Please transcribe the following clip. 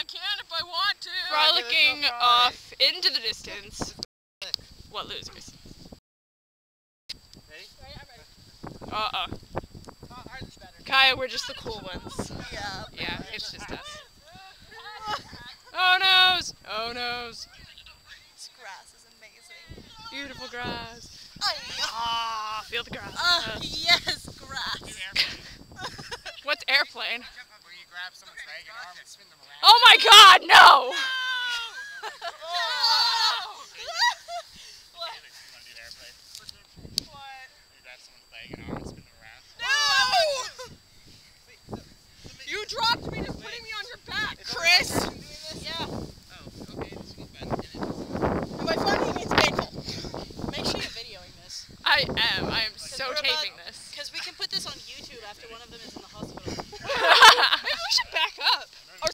I can if I want to. Frolicking off into the distance. What losers? Ready? Kaya, we're just the cool ones. Yeah. Yeah, it's just us. Oh noes! Oh noes! This grass is amazing. Beautiful grass. Ah, Feel the grass. yes, grass. What's airplane? Where you grab someone's leg and arm and spin them around. Oh my god, no! Grab someone's leg and arm and spin them around. No! You dropped me